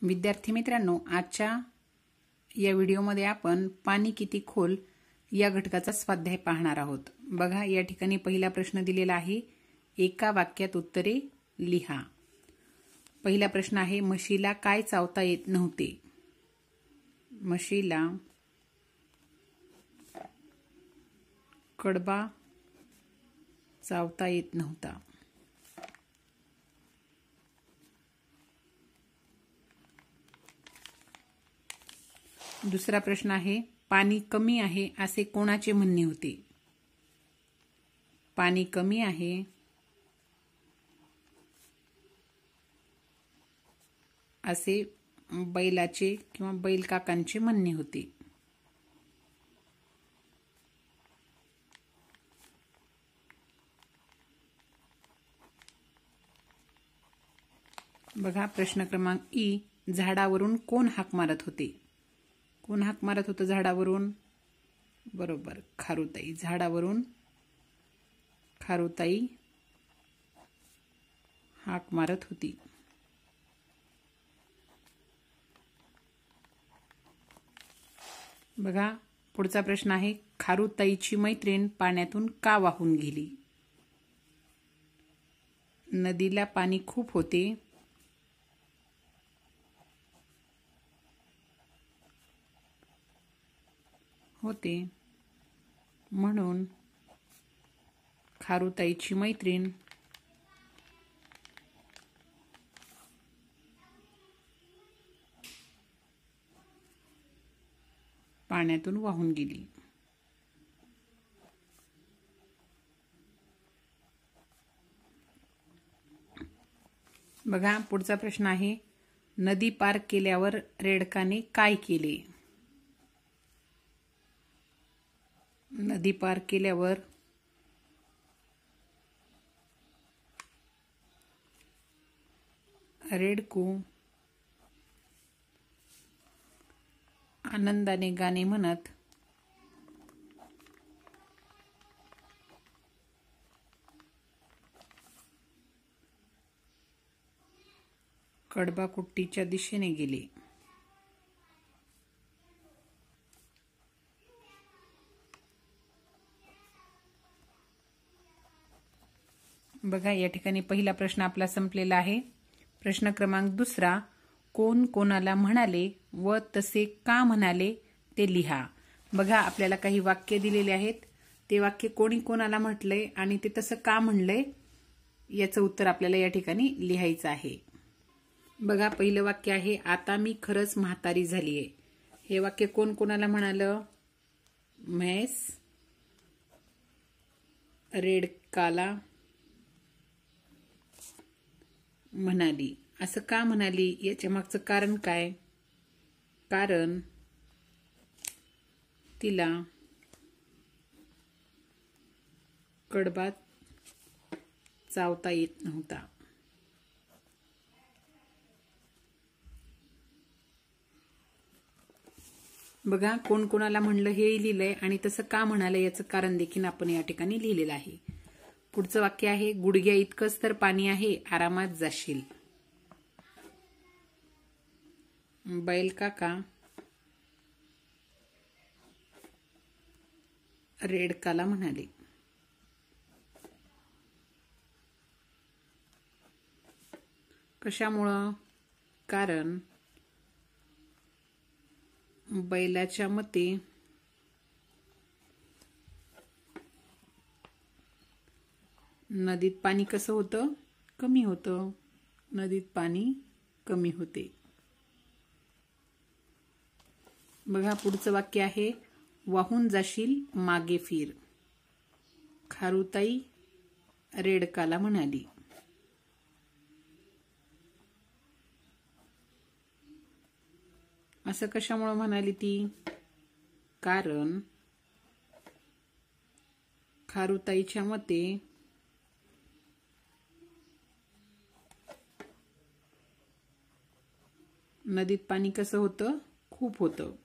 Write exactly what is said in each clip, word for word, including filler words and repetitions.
विद्यार्थी मित्रांनो, आजच्या या व्हिडिओमध्ये आपण पाणी किती खोल या घटकाचा स्वाध्याय पाहणार आहोत। बघा, या ठिकाणी पहिला प्रश्न दिलेला आहे, एका वाक्यात उत्तरे लिहा। पहिला प्रश्न आहे, म्हशीला काय चावता येत नव्हते? म्हशीला कडबा चावता येत नव्हता। दुसरा प्रश्न आहे, पाणी कमी आहे असे कोणाचे म्हणणे होते? पाणी कमी आहे असे बैलाचे किंवा बैल काकांचे म्हणणे होते। बघा, प्रश्न क्रमांक ई, झाडावरून कोण हाक मारत होते? कोण हाक मारत होतं झाडावरून? बरोबर, खारुताई। झाडावरून खारुताई हाक मारत होती। बघा, पुढचा प्रश्न आहे, खारुताईची मैत्रीण पाण्यातून का वाहून गेली? नदीला पाणी खूप होते, होते म्हणून खारुताईची मैत्रीण पाण्यातून वाहून गेली। बघा, पुढचा प्रश्न आहे, नदी पार केल्यावर रेडकाने काय केले? नदी पार केल्यावर रेडको आनंदाने गाणे म्हणत कडबाकुट्टीच्या दिशेने गेले। बघा, या ठिकाणी पहिला प्रश्न आपला संपलेला आहे। प्रश्न क्रमांक दुसरा, कोण कोणाला म्हणाले व तसे का म्हणाले ते लिहा। बघा, आपल्याला काही वाक्य दिलेले आहेत, ते वाक्य कोणी कोणाला म्हटलंय आणि ते तसं का म्हणलंय याचं उत्तर आपल्याला या ठिकाणी लिहायचं आहे। बघा, पहिलं वाक्य आहे, आता मी खरंच म्हातारी झालीये। हे वाक्य कोण कोणाला म्हणालं? म्हैस रेडकाला म्हणाली। असं का म्हणाली याच्या मागचं कारण काय? कारण तिला कडबा चावता येत नव्हता। बघा, कोण कोणाला म्हणलं हे लिहिलंय आणि तसं का म्हणालं याचं कारण देखील आपण या ठिकाणी लिहिलेलं आहे। पुढचं वाक्य आहे, गुडघ्या इतकंच तर पाणी आहे, आरामात जाशील। बैल काका रेडकाला म्हणाले। कशामुळं? कारण बैलाच्या मते नदीत पाणी कसं होतं? कमी होतं। नदीत पाणी कमी होते। बघा, पुढचं वाक्य आहे, वाहून जाशील मागे फिर। खारुताई रेडकाला म्हणाली। असं कशामुळे म्हणाली ती? कारण खारुताईच्या मते नदीत पाणी कसं होतं? खूप होतं।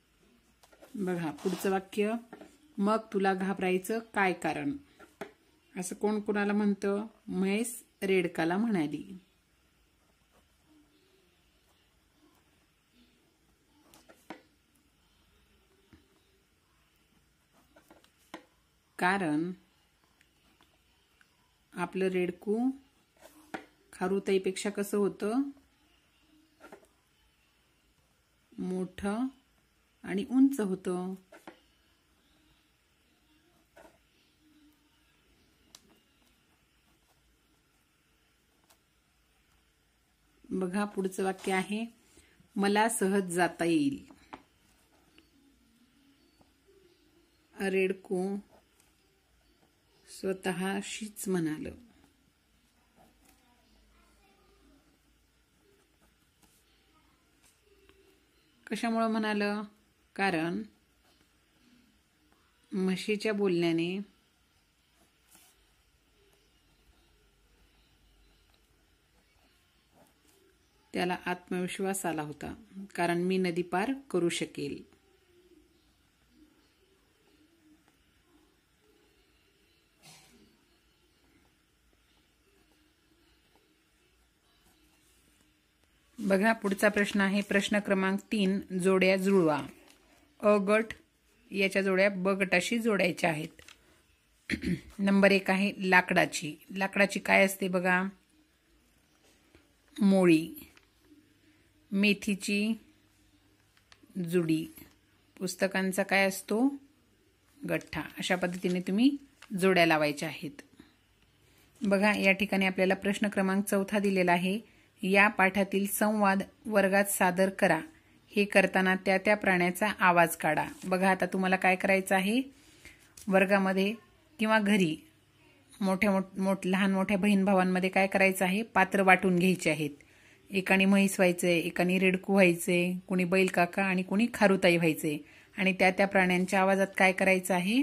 बघा पुढचं वाक्य, मग तुला घाबरायचं काय कारण? असं कोण कोणाला म्हणतं? म्हैस रेडकाला म्हणाली. कारण आपलं रेडकू खारुताईपेक्षा कसं होतं? मोठं आणि उंच होतं. बघा पुढचं वाक्य आहे, मला सहज जाता येईल. रेडकू स्वतःशीच म्हणालं. कशामुळे म्हणालं? कारण म्हशीच्या बोलण्याने त्याला आत्मविश्वास आला होता, कारण मी नदी पार करू शकेल. बघा पुढचा प्रश्न आहे प्रश्न क्रमांक तीन, जोड्या जुळवा. अ गट याच्या जोड्या ब गटाशी जोडायच्या आहेत. नंबर एक आहे लाकडाची. लाकडाची काय असते बघा? मोळी. मेथीची जुडी. पुस्तकांचा काय असतो? गठ्ठा. अशा पद्धतीने तुम्ही जोड्या लावायच्या आहेत. बघा या ठिकाणी आपल्याला प्रश्न क्रमांक चौथा दिलेला आहे. या पाठातील संवाद वर्गात सादर करा. हे करताना त्या त्या प्राण्याचा आवाज काढा. बघा आता तुम्हाला काय करायचं आहे? वर्गामध्ये किंवा घरी मोठ्या मोठ मोठ लहान मोठ्या बहीण भावांमध्ये काय करायचं आहे? पात्र वाटून घ्यायचे आहेत. एकाने म्हैस व्हायचे, एकाने रेडकू व्हायचे, कुणी बैल काका आणि कुणी खारुताई व्हायचे. आणि त्या त्या प्राण्यांच्या आवाजात काय करायचं आहे?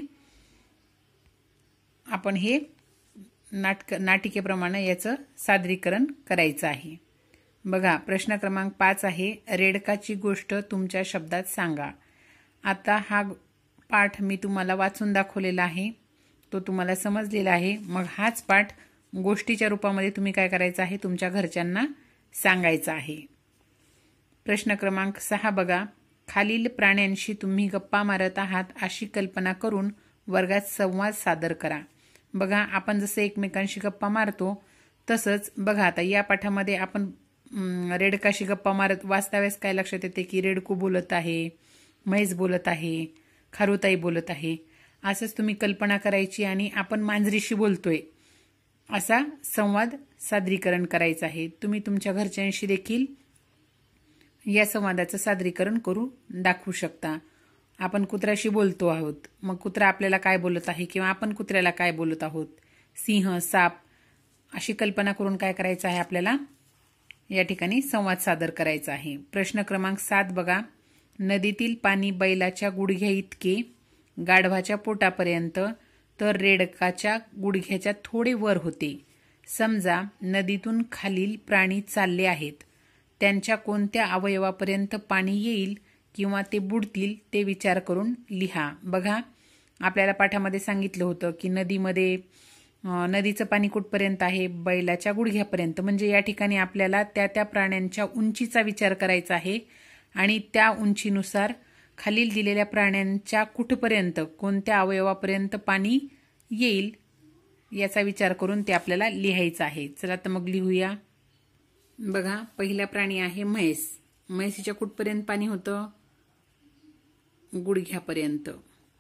आपण हे नाटक नाटिकेप्रमाणे याचं सादरीकरण करायचं आहे. बघा प्रश्न क्रमांक पाच आहे, रेडकाची गोष्ट तुमच्या शब्दात सांगा. आता हा पाठ मी तुम्हाला वाचून दाखवलेला आहे, तो तुम्हाला समजलेला आहे. मग हाच पाठ गोष्टीच्या रूपामध्ये तुम्ही काय करायचं आहे? तुमच्या घरच्यांना सांगायचा आहे. प्रश्न क्रमांक सहा बघा, खालील प्राण्यांशी तुम्ही गप्पा मारत आहात अशी कल्पना करून वर्गात संवाद सादर करा. बघा आपण जसं एकमेकांशी गप्पा मारतो तसंच बघा आता या पाठामध्ये आपण रेडकाशी गप्पा मारत वाचतावेळेस काय लक्षात येते की रेडकू बोलत आहे, म्हैस बोलत आहे, खारुताई बोलत आहे. असंच तुम्ही कल्पना करायची आणि आपण मांजरीशी बोलतोय असा संवाद सादरीकरण करायचं आहे. तुम्ही तुमच्या घरच्यांशी देखील या संवादाचं सादरीकरण करू दाखवू शकता. आपण कुत्र्याशी बोलतो आहोत, मग कुत्रा आपल्याला काय बोलत आहे किंवा आपण कुत्र्याला काय बोलत आहोत, सिंह, साप अशी कल्पना करून काय करायचं आहे? आपल्याला या ठिकाणी संवाद सादर करायचा आहे. प्रश्न क्रमांक सात बघा, नदीतील पाणी बैलाच्या गुडघ्या इतके, गाढवाच्या पोटापर्यंत, तर रेडकाच्या गुडघ्याच्या थोडे वर होते. समजा नदीतून खालील प्राणी चालले आहेत, त्यांच्या कोणत्या अवयवापर्यंत पाणी येईल किंवा ते बुडतील ते विचार करून लिहा. बघा आपल्याला पाठामध्ये सांगितलं होतं की नदीमध्ये नदीचं पाणी कुठपर्यंत आहे? बैलाच्या गुडघ्यापर्यंत. म्हणजे या ठिकाणी आपल्याला त्या त्या प्राण्यांच्या उंचीचा विचार करायचा आहे आणि त्या उंचीनुसार खालील दिलेल्या प्राण्यांच्या कुठपर्यंत, कोणत्या अवयवापर्यंत पाणी येईल याचा विचार करून ते आपल्याला लिहायचं आहे. चला तर मग लिहूया. बघा पहिला प्राणी आहे म्हैस. म्हैसीच्या कुठपर्यंत पाणी होतं? गुडघ्यापर्यंत.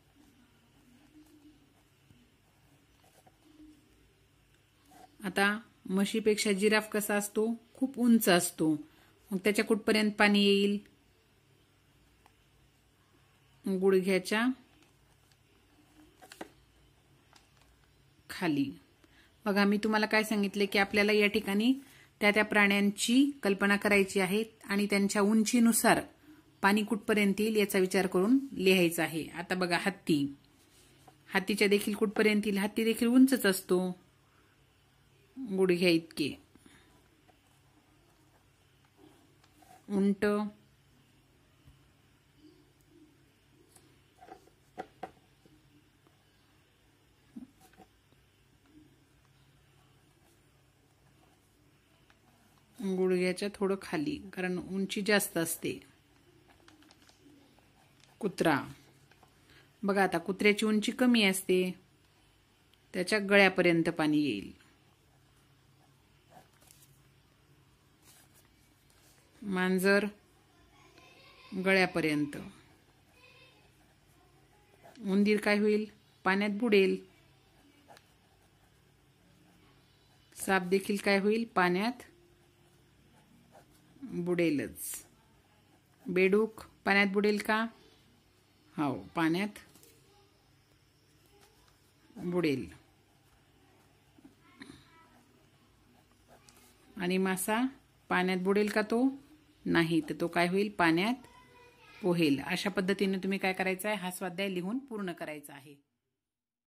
आता म्हशीपेक्षा जिराफ कसा असतो? खूप उंच असतो. मग त्याच्या कुठपर्यंत पाणी येईल? गुडघ्याच्या खाली. बघा मी तुम्हाला काय सांगितले की आपल्याला या ठिकाणी त्या त्या प्राण्यांची कल्पना करायची आहे आणि त्यांच्या उंचीनुसार पाणी कुठपर्यंत येईल याचा विचार करून लिहायचा आहे. आता बघा हत्ती. हत्तीच्या देखील कुठपर्यंत येईल? हत्ती देखील उंचच असतो, गुडघ्या इतके. उंट, गुडघ्याच्या थोडं खाली, कारण उंची जास्त असते. कुत्रा. बघा आता कुत्र्याची उंची कमी असते, त्याच्या गळ्यापर्यंत पाणी येईल. मांजर गळ्यापर्यंत. उंदीर काय होईल? पाण्यात बुडेल. साप देखील काय होईल? पाण्यात बुडेलच. बेडूक पाण्यात बुडेल का? हो, पाण्यात बुडेल. आणि मासा पाण्यात बुडेल का? तो नाही, तर तो काय होईल? पाण्यात पोहेल. अशा पद्धतीने तुम्ही काय करायचं आहे? हा स्वाध्याय लिहून पूर्ण करायचा आहे.